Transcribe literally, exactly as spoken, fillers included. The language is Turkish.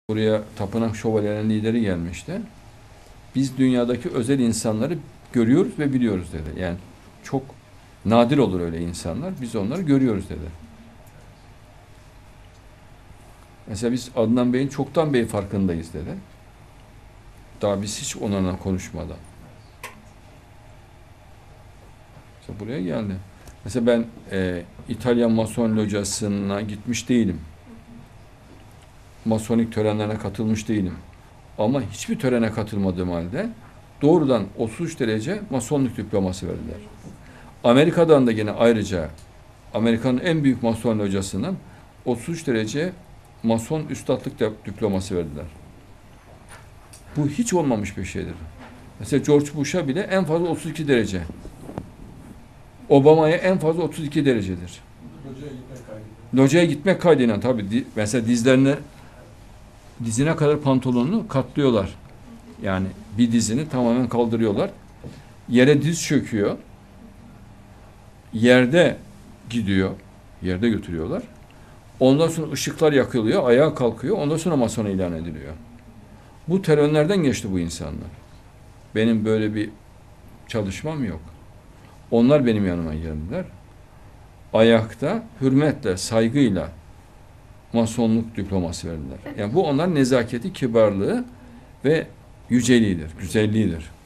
Buraya tapınak şövalyelerinin lideri gelmişti. Biz dünyadaki özel insanları görüyoruz ve biliyoruz dedi. Yani çok nadir olur öyle insanlar. Biz onları görüyoruz dedi. Mesela biz Adnan Bey'in çoktan bey farkındayız dedi. Daha biz hiç onlarla konuşmadan. Mesela buraya geldi. Mesela ben e, İtalyan Mason locasına gitmiş değilim. Masonik törenlerine katılmış değilim. Ama hiçbir törene katılmadığım halde doğrudan otuz üç derece masonluk diploması verdiler. Amerika'dan da yine ayrıca Amerika'nın en büyük mason locasından otuz üç derece mason üstadlık diploması verdiler. Bu hiç olmamış bir şeydir. Mesela George Bush'a bile en fazla otuz iki derece. Obama'ya en fazla otuz iki derecedir. Locaya gitmek kaydıyla. Locaya gitmek kaydıyla tabii. Mesela dizlerine dizine kadar pantolonunu katlıyorlar. Yani bir dizini tamamen kaldırıyorlar. Yere diz çöküyor. Yerde gidiyor. Yerde götürüyorlar. Ondan sonra ışıklar yakılıyor. Ayağa kalkıyor. Ondan sonra mason ilan ediliyor. Bu törenlerden geçti bu insanlar. Benim böyle bir çalışmam yok. Onlar benim yanıma geldiler. Ayakta, hürmetle, saygıyla masonluk diploması verdiler. Yani bu onların nezaketi, kibarlığı ve yüceliğidir, güzelliğidir.